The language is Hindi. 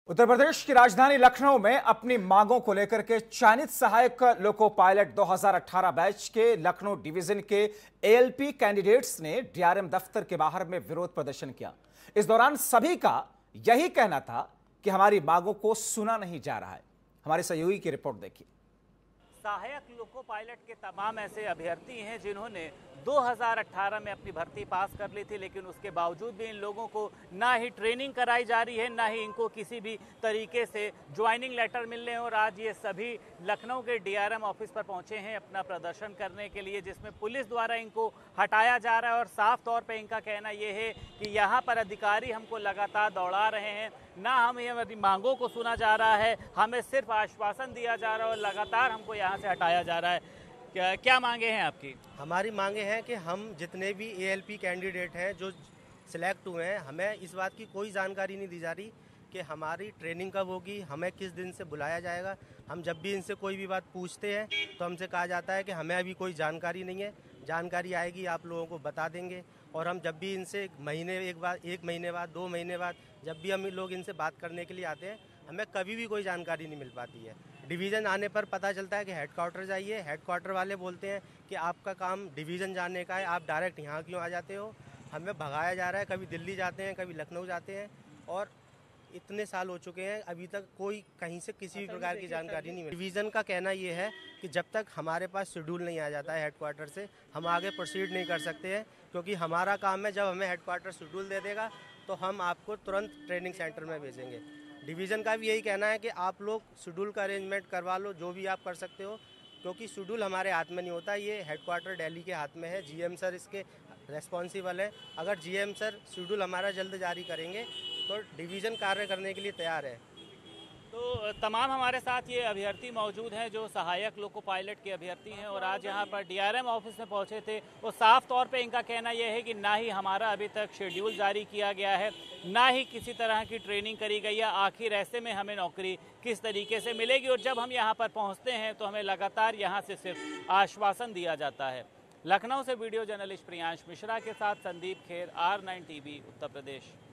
उत्तर प्रदेश की राजधानी लखनऊ में अपनी मांगों को लेकर के चयनित सहायक लोको पायलट 2018 बैच के लखनऊ डिवीजन के एएलपी कैंडिडेट्स ने डीआरएम दफ्तर के बाहर में विरोध प्रदर्शन किया। इस दौरान सभी का यही कहना था कि हमारी मांगों को सुना नहीं जा रहा है। हमारे सहयोगी की रिपोर्ट देखिए। सहायक लोको पायलट के तमाम ऐसे अभ्यर्थी हैं जिन्होंने 2018 में अपनी भर्ती पास कर ली थी, लेकिन उसके बावजूद भी इन लोगों को ना ही ट्रेनिंग कराई जा रही है, ना ही इनको किसी भी तरीके से ज्वाइनिंग लेटर मिल रहे हैं। और आज ये सभी लखनऊ के डीआरएम ऑफिस पर पहुंचे हैं अपना प्रदर्शन करने के लिए, जिसमें पुलिस द्वारा इनको हटाया जा रहा है। और साफ तौर पर इनका कहना ये है कि यहाँ पर अधिकारी हमको लगातार दौड़ा रहे हैं, ना हमारी मांगों को सुना जा रहा है, हमें सिर्फ आश्वासन दिया जा रहा है और लगातार हमको यहाँ से हटाया जा रहा है। क्या मांगे हैं आपकी? हमारी मांगे हैं कि हम जितने भी एएलपी कैंडिडेट हैं जो सिलेक्ट हुए हैं, हमें इस बात की कोई जानकारी नहीं दी जा रही कि हमारी ट्रेनिंग कब होगी, हमें किस दिन से बुलाया जाएगा। हम जब भी इनसे कोई भी बात पूछते हैं तो हमसे कहा जाता है कि हमें अभी कोई जानकारी नहीं है, जानकारी आएगी आप लोगों को बता देंगे। और हम जब भी इनसे एक महीने बाद 2 महीने बाद जब भी हम लोग इनसे बात करने के लिए आते हैं, हमें कभी भी कोई जानकारी नहीं मिल पाती है। डिवीज़न आने पर पता चलता है कि हेडक्वार्टर जाइए, हेडक्वार्टर वाले बोलते हैं कि आपका काम डिवीज़न जाने का है, आप डायरेक्ट यहाँ क्यों आ जाते हो। हमें भगाया जा रहा है, कभी दिल्ली जाते हैं, कभी लखनऊ जाते हैं, और इतने साल हो चुके हैं, अभी तक कोई कहीं से किसी भी प्रकार की जानकारी नहीं मिली। डिवीज़न का कहना ये है कि जब तक हमारे पास शेड्यूल नहीं आ जाता है हेडक्वार्टर से, हम आगे प्रोसीड नहीं कर सकते हैं, क्योंकि हमारा काम है जब हमें हेडक्वार्टर शेड्यूल दे देगा तो हम आपको तुरंत ट्रेनिंग सेंटर में भेजेंगे। डिवीज़न का भी यही कहना है कि आप लोग शेड्यूल का अरेंजमेंट करवा लो, जो भी आप कर सकते हो, क्योंकि शेड्यूल हमारे हाथ में नहीं होता, ये हेडक्वार्टर दिल्ली के हाथ में है। जीएम सर इसके रेस्पॉन्सिबल है। अगर जीएम सर शेड्यूल हमारा जल्द जारी करेंगे तो डिवीज़न कार्य करने के लिए तैयार है। तो तमाम हमारे साथ ये अभ्यर्थी मौजूद हैं जो सहायक लोको पायलट के अभ्यर्थी हैं और आज यहाँ पर डीआरएम ऑफिस में पहुँचे थे। वो साफ तौर पे इनका कहना यह है कि ना ही हमारा अभी तक शेड्यूल जारी किया गया है, ना ही किसी तरह की ट्रेनिंग करी गई है। आखिर ऐसे में हमें नौकरी किस तरीके से मिलेगी? और जब हम यहाँ पर पहुँचते हैं तो हमें लगातार यहाँ से सिर्फ आश्वासन दिया जाता है। लखनऊ से वीडियो जर्नलिस्ट प्रियांश मिश्रा के साथ संदीप खेर, R9 TV, उत्तर प्रदेश।